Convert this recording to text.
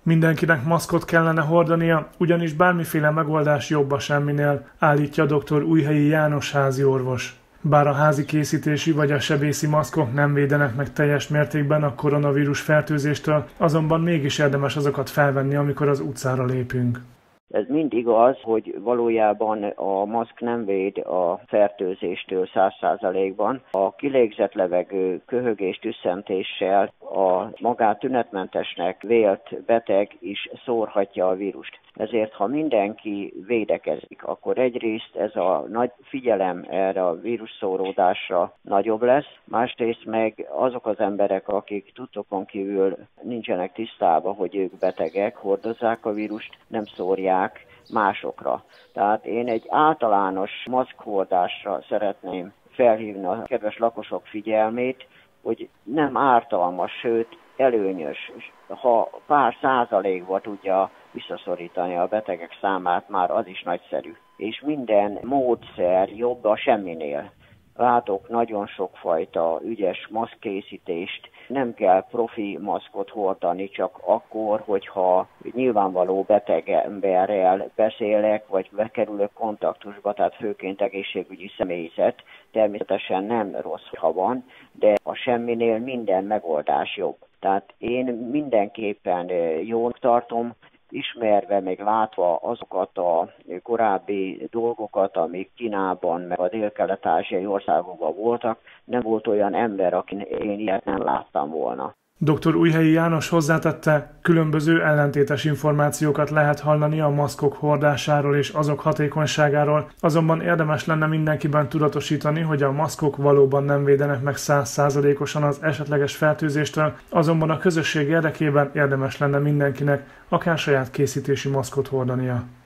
Mindenkinek maszkot kellene hordania, ugyanis bármiféle megoldás jobb a semminél, állítja dr. Újhelyi János háziorvos. Bár a házi készítési vagy a sebészi maszkok nem védenek meg teljes mértékben a koronavírus fertőzéstől, azonban mégis érdemes azokat felvenni, amikor az utcára lépünk. Ez mind igaz, hogy valójában a maszk nem véd a fertőzéstől 100%-ban. A kilégzett levegő köhögés tüsszentéssel a magát tünetmentesnek vélt beteg is szórhatja a vírust. Ezért, ha mindenki védekezik, akkor egyrészt ez a nagy figyelem erre a vírusszóródásra nagyobb lesz, másrészt meg azok az emberek, akik tudtokon kívül nincsenek tisztában, hogy ők betegek, hordozzák a vírust, nem szórják másokra. Tehát én egy általános maszkhordásra szeretném felhívni a kedves lakosok figyelmét, hogy nem ártalmas, sőt előnyös. Ha pár százalékba tudja visszaszorítani a betegek számát, már az is nagyszerű. És minden módszer jobb a semminél. Látok nagyon sokfajta ügyes maszkkészítést, nem kell profi maszkot hordani, csak akkor, hogyha nyilvánvaló beteg emberrel beszélek, vagy bekerülök kontaktusba, tehát főként egészségügyi személyzet, természetesen nem rossz, ha van, de a semminél minden megoldás jobb. Tehát én mindenképpen jónak tartom, ismerve, meg látva azokat a korábbi dolgokat, amik Kínában, meg a dél-kelet-ázsiai országokban voltak, nem volt olyan ember, akin én ilyet nem láttam volna. Dr. Újhelyi János hozzátette, különböző ellentétes információkat lehet hallani a maszkok hordásáról és azok hatékonyságáról, azonban érdemes lenne mindenkiben tudatosítani, hogy a maszkok valóban nem védenek meg 100%-osan az esetleges fertőzéstől, azonban a közösség érdekében érdemes lenne mindenkinek akár saját készítési maszkot hordania.